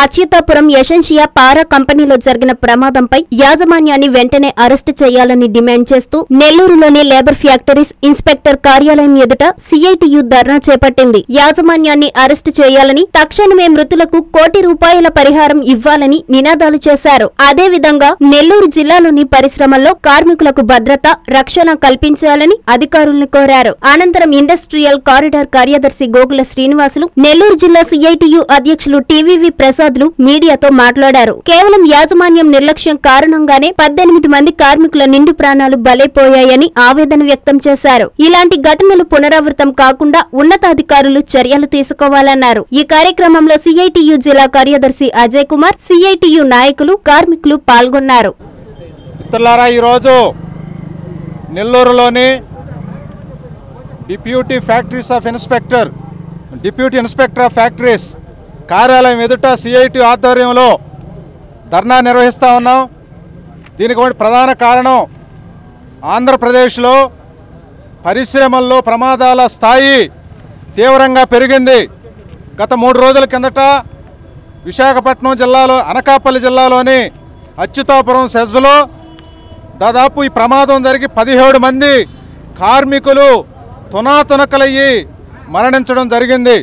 అచ్యుతాపురం యశంషియా పారా కంపెనీలో జరిగిన ప్రమాదంపై యాజమాన్యాన్ని వెంటనే అరెస్టు చేయాలని డిమాండ్ చేస్తూ నెల్లూరులోని లేబర్ ఫ్యాక్టరీస్ ఇన్స్పెక్టర్ కార్యాలయం ఎదుట సిఐటియు ధర్నా చేపట్టింది. యాజమాన్యాన్ని అరెస్టు చేయాలని, తక్షణమే మృతులకు ₹1 కోటి పరిహారం ఇవ్వాలని నినాదాలు చేశారు. అదేవిధంగా నెల్లూరు జిల్లాలోని పరిశ్రమల్లో కార్మికులకు భద్రత, రక్షణ కల్పించాలని అధికారులను కోరారు. అనంతరం ఇండస్ట్రియల్ కారిడార్ కార్యదర్శి గోగుల శ్రీనివాసులు, నెల్లూరు జిల్లా సిఐటియు అధ్యక్షులు టీవీవి ప్రసాద్ మీడియాతో మాట్లాడారు. కేవలం యాజమాన్యం నిర్లక్ష్యం కారణంగానే 18 మంది కార్మికుల నిండు ప్రాణాలు బలైపోయాయని ఆవేదన వ్యక్తం చేశారు. ఇలాంటి ఘటనలు పునరావృతం కాకుండా ఉన్నతాధికారులు చర్యలు తీసుకోవాలన్నారు. ఈ కార్యక్రమంలో సిఐటియు జిల్లా కార్యదర్శి అజయ్ కుమార్, సిఐటియు నాయకులు, కార్మికులు పాల్గొన్నారు. ఈరోజు నెల్లూరులోని డిప్యూటీ ఇన్స్పెక్టర్ ఆఫ్ ఫ్యాక్టరీస్ కార్యాలయం ఎదుట సిఐటియు ఆధ్వర్యంలో ధర్నా నిర్వహిస్తూ ఉన్నాం. దీనికి ప్రధాన కారణం ఆంధ్రప్రదేశ్లో పరిశ్రమల్లో ప్రమాదాల స్థాయి తీవ్రంగా పెరిగింది. గత 3 రోజుల కిందట విశాఖపట్నం జిల్లాలో అనకాపల్లి జిల్లాలోని అచ్యుతాపురం సెజ్లో దాదాపు ఈ ప్రమాదం జరిగి 17 మంది కార్మికులు తునాతునకలయ్యి మరణించడం జరిగింది.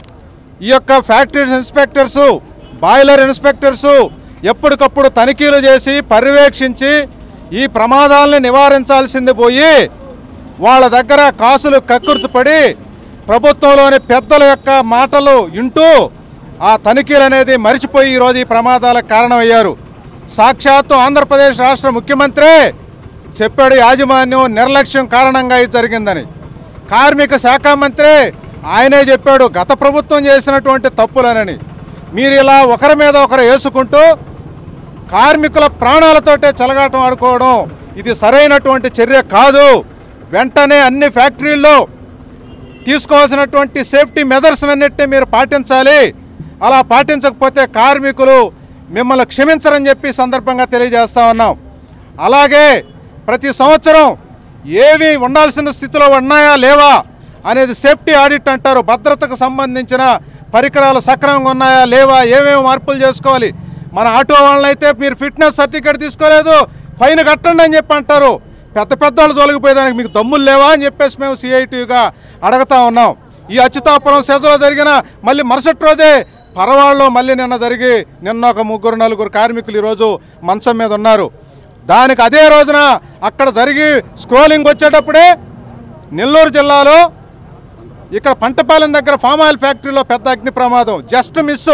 ఈ యొక్క ఫ్యాక్టరీ ఇన్స్పెక్టర్సు, బాయిలర్ ఇన్స్పెక్టర్సు ఎప్పటికప్పుడు తనిఖీలు చేసి పర్యవేక్షించి ఈ ప్రమాదాలను నివారించాల్సింది పోయి వాళ్ళ దగ్గర కాసులు కక్కుర్తిపడి ప్రభుత్వంలోని పెద్దల యొక్క మాటలు వింటూ ఆ తనిఖీలు అనేది మరిచిపోయి ఈరోజు ఈ ప్రమాదాలకు కారణమయ్యారు. సాక్షాత్తు ఆంధ్రప్రదేశ్ రాష్ట్ర ముఖ్యమంత్రి చెప్పాడు యాజమాన్యం నిర్లక్ష్యం కారణంగా ఇది జరిగిందని. కార్మిక శాఖ మంత్రి ఆయనే చెప్పాడు గత ప్రభుత్వం చేసినటువంటి తప్పులనని. మీరు ఇలా ఒకరి మీద ఒకరు వేసుకుంటూ కార్మికుల ప్రాణాలతోటే చెలగాటం ఆడుకోవడం ఇది సరైనటువంటి చర్య కాదు. వెంటనే అన్ని ఫ్యాక్టరీల్లో తీసుకోవాల్సినటువంటి సేఫ్టీ మెజర్స్ అన్నిటినీ మీరు పాటించాలి. అలా పాటించకపోతే కార్మికులు మిమ్మల్ని క్షమించరని చెప్పి సందర్భంగా తెలియజేస్తా ఉన్నాం. అలాగే ప్రతి సంవత్సరం ఏవి ఉండాల్సిన స్థితిలో ఉన్నాయా లేవా అనేది సేఫ్టీ ఆడిట్ అంటారు. భద్రతకు సంబంధించిన పరికరాలు సక్రమంగా ఉన్నాయా లేవా, ఏమేమి మార్పులు చేసుకోవాలి. మన ఆటో వాళ్ళనైతే మీరు ఫిట్నెస్ సర్టిఫికేట్ తీసుకోలేదు, ఫైన్ కట్టండి అని చెప్పి అంటారు. పెద్ద వాళ్ళు తొలగిపోయేదానికి మీకు దమ్ములు లేవా అని చెప్పేసి మేము సిఐటియుగా అడుగుతా ఉన్నాం. ఈ అచ్యుతాపురం సెజ్లో జరిగిన మళ్ళీ మరుసటి రోజే పరవాళ్ళలో మళ్ళీ నిన్న ఒక 3-4 కార్మికులు ఈరోజు మంచం మీద ఉన్నారు. దానికి అదే రోజున అక్కడ జరిగి స్క్రోలింగ్ వచ్చేటప్పుడే నెల్లూరు జిల్లాలో ఇక్కడ పంటపాలెం దగ్గర ఫామ్ ఆయిల్ ఫ్యాక్టరీలో పెద్ద అగ్ని ప్రమాదం, జస్ట్ మిస్సు.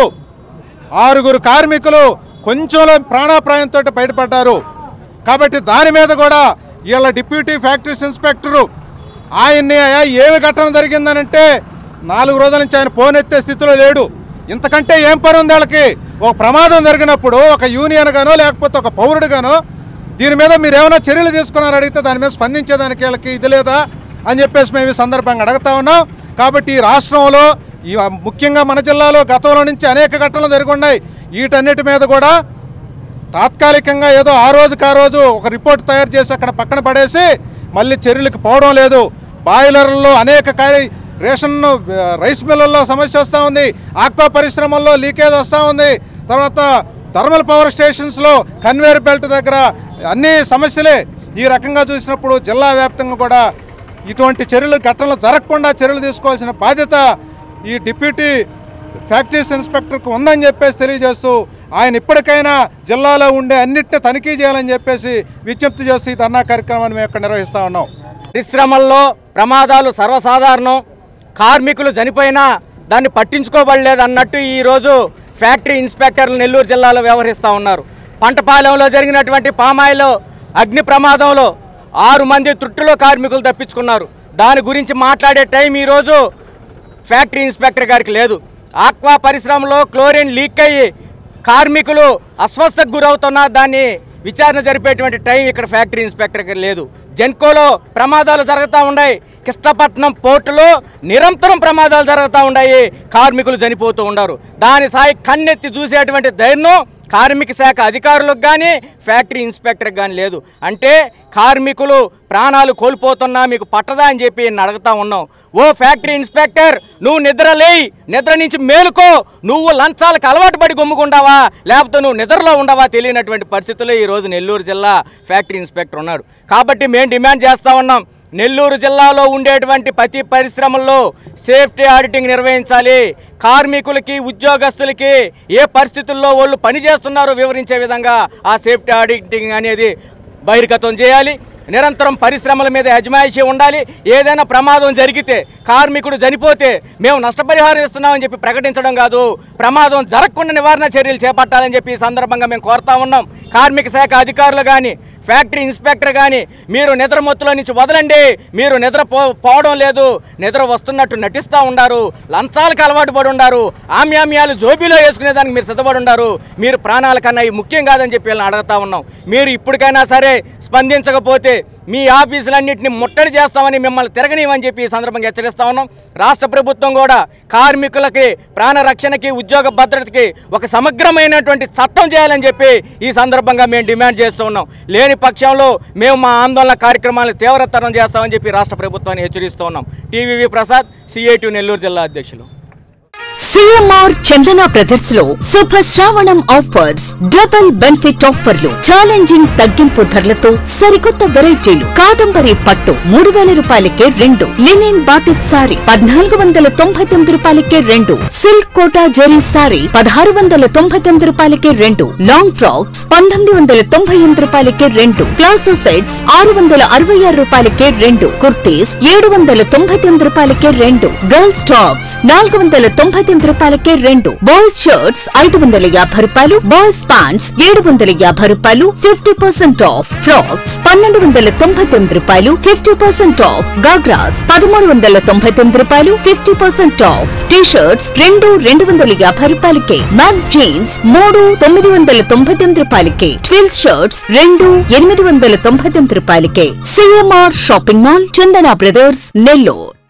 6 కార్మికులు కొంచెంలో ప్రాణాపాయంతో బయటపడ్డారు. కాబట్టి దాని మీద కూడా వీళ్ళ డిప్యూటీ ఫ్యాక్టరీస్ ఇన్స్పెక్టరు ఆయన్ని ఏమి ఘటన జరిగిందనంటే 4 రోజుల నుంచి ఆయన ఫోన్ ఎత్తే స్థితిలో లేడు. ఇంతకంటే ఏం పని ఉంది వాళ్ళకి? ఒక ప్రమాదం జరిగినప్పుడు ఒక యూనియన్ గానో లేకపోతే ఒక పౌరుడు గానో దీని మీద మీరు ఏమైనా చర్యలు తీసుకున్నారో అడిగితే దాని మీద స్పందించేదానికి వీళ్ళకి ఇది లేదా అని చెప్పేసి మేము ఈ సందర్భంగా అడుగుతా ఉన్నాం. కాబట్టి ఈ రాష్ట్రంలో ముఖ్యంగా మన జిల్లాలో గతంలో నుంచి అనేక ఘటనలు జరిగి ఉన్నాయి. వీటన్నిటి మీద కూడా తాత్కాలికంగా ఏదో ఆ రోజు ఒక రిపోర్ట్ తయారు చేసి అక్కడ పక్కన పడేసి మళ్ళీ చర్యలకు పోవడం లేదు. బాయిలర్లలో అనేక రైస్ మిల్లల్లో సమస్య వస్తూ ఉంది, ఆక్వా పరిశ్రమల్లో లీకేజ్ వస్తూ ఉంది, తర్వాత థర్మల్ పవర్ స్టేషన్స్లో కన్వేయర్ బెల్ట్ దగ్గర అన్ని సమస్యలే. ఈ రకంగా చూసినప్పుడు జిల్లా వ్యాప్తంగా కూడా ఇటువంటి ఘటనలు జరగకుండా చర్యలు తీసుకోవాల్సిన బాధ్యత ఈ డిప్యూటీ ఫ్యాక్టరీస్ ఇన్స్పెక్టర్కు ఉందని చెప్పేసి తెలియజేస్తూ ఆయన ఇప్పటికైనా జిల్లాలో ఉండే అన్నిటిని తనిఖీ చేయాలని చెప్పేసి విజ్ఞప్తి చేస్తూ ఈ ధర్నా కార్యక్రమాన్ని మేము ఇక్కడ నిర్వహిస్తూ ఉన్నాం. పరిశ్రమల్లో ప్రమాదాలు సర్వసాధారణం. కార్మికులు చనిపోయినా దాన్ని పట్టించుకోబడలేదు అన్నట్టు ఈరోజు ఫ్యాక్టరీ ఇన్స్పెక్టర్లు నెల్లూరు జిల్లాలో వ్యవహరిస్తూ ఉన్నారు. పంటపాలెంలో జరిగినటువంటి పామాయిల్ అగ్ని ప్రమాదంలో 6 మంది త్రుట్టులో కార్మికులు తప్పించుకున్నారు. దాని గురించి మాట్లాడే టైం ఈరోజు ఫ్యాక్టరీ ఇన్స్పెక్టర్ గారికి లేదు. ఆక్వా పరిశ్రమలో క్లోరిన్ లీక్ అయ్యి కార్మికులు అస్వస్థకు గురవుతున్నా దాన్ని విచారణ జరిపేటువంటి టైం ఇక్కడ ఫ్యాక్టరీ ఇన్స్పెక్టర్ గారు లేదు. జెన్కోలో ప్రమాదాలు జరుగుతూ ఉన్నాయి. కృష్ణపట్నం పోర్టులో నిరంతరం ప్రమాదాలు జరుగుతూ ఉన్నాయి, కార్మికులు చనిపోతూ ఉన్నారు. దాని సాయి కన్నెత్తి చూసేటువంటి ధైర్యం కార్మిక శాఖ అధికారులకు కానీ ఫ్యాక్టరీ ఇన్స్పెక్టర్కి కానీ లేదు. అంటే కార్మికులు ప్రాణాలు కోల్పోతున్నా మీకు పట్టదా అని చెప్పి నేను అడుగుతా ఉన్నాం. ఓ ఫ్యాక్టరీ ఇన్స్పెక్టర్, నువ్వు నిద్ర నుంచి మేలుకో. నువ్వు లంచాలకు అలవాటు పడి గమ్ముకుంటావా, లేకపోతే నువ్వు నిద్రలో ఉండవా తెలియనటువంటి పరిస్థితుల్లో ఈరోజు నెల్లూరు జిల్లా ఫ్యాక్టరీ ఇన్స్పెక్టర్ ఉన్నాడు. కాబట్టి మేము డిమాండ్ చేస్తూ ఉన్నాం, నెల్లూరు జిల్లాలో ఉండేటువంటి ప్రతి పరిశ్రమల్లో సేఫ్టీ ఆడిటింగ్ నిర్వహించాలి. కార్మికులకి ఉద్యోగస్తులకి ఏ పరిస్థితుల్లో వాళ్ళు పనిచేస్తున్నారో వివరించే విధంగా ఆ సేఫ్టీ ఆడిటింగ్ అనేది బహిర్గతం చేయాలి. నిరంతరం పరిశ్రమల మీద అజమాయిషీ ఉండాలి. ఏదైనా ప్రమాదం జరిగితే, కార్మికుడు చనిపోతే మేము నష్టపరిహారం ఇస్తున్నామని చెప్పి ప్రకటించడం కాదు, ప్రమాదం జరగకుండా నివారణ చర్యలు చేపట్టాలని చెప్పి ఈ సందర్భంగా మేము కోరుతా ఉన్నాం. కార్మిక శాఖ అధికారులు కానీ ఫ్యాక్టరీ ఇన్స్పెక్టర్ కానీ మీరు నిద్ర మొత్తులో నుంచి వదలండి. మీరు నిద్ర పోవడం లేదు, నిద్ర వస్తున్నట్టు నటిస్తూ ఉండారు, లంచాలకు అలవాటు పడి ఉండారు, ఆమ్యామ్యాలు జోబీలో వేసుకునేదానికి మీరు సిద్ధపడి ఉండారు. మీరు ప్రాణాల కన్నా ఇవి ముఖ్యం కాదని చెప్పి వీళ్ళని అడుగుతా ఉన్నాం. మీరు ఇప్పటికైనా సరే స్పందించకపోతే మీ ఆఫీసులన్నింటినీ ముట్టడి చేస్తామని, మిమ్మల్ని తిరగనివని చెప్పి ఈ సందర్భంగా హెచ్చరిస్తా ఉన్నాం. రాష్ట్ర ప్రభుత్వం కూడా కార్మికులకి ప్రాణరక్షణకి ఉద్యోగ భద్రతకి ఒక సమగ్రమైనటువంటి చట్టం చేయాలని చెప్పి ఈ సందర్భంగా మేము డిమాండ్ చేస్తూ ఉన్నాం. లేని పక్షంలో మేము మా ఆందోళన కార్యక్రమాలను తీవ్రతరం చేస్తామని చెప్పి రాష్ట్ర ప్రభుత్వాన్ని హెచ్చరిస్తూ ఉన్నాం. టీవీవి ప్రసాద్, CITU నెల్లూరు జిల్లా అధ్యక్షులు. CMR చందన బ్రదర్స్ లో శుభ శ్రావణం ఆఫర్స్, డబుల్ బెనిఫిట్ ఆఫర్లు, ఛాలెంజింగ్ తగ్గింపు ధరలతో సరికొత్త వెరైటీలు. కాదంబరి పట్టు 3000 రూపాయలకే 2, లినిన్ బాటిక్ సారీ 1499 రూపాయలకే 2, సిల్క్ కోటా జెరీ సారీ 1699 రూపాయలకే 2, లాంగ్ ఫ్రాక్స్ 1998 రూపాయలకే 2, ప్లాజో సెట్స్ 666 రూపాయలకే 2, కుర్తీస్ 799 రూపాయలకే 2, గర్ల్స్ టాప్స్ 499 రూపాయలకే 2, బాయ్స్ షర్ట్స్ 550 రూపాయలు, బాయ్స్ ప్యాంట్స్ 750 రూపాయలు 50% ఆఫ్, ఫ్రాక్స్ 1299 రూపాయలు 50% ఆఫ్, గాగ్రాస్ 1399 రూపాయలు 50% ఆఫ్, టీ షర్ట్స్ 250 రూపాయలకే, మ్యాక్స్ జీన్స్ 999 రూపాయలకే, ట్విల్స్ షర్ట్స్ 899 రూపాయలకే. CMR shopping mall, Chandana brothers, Nellore.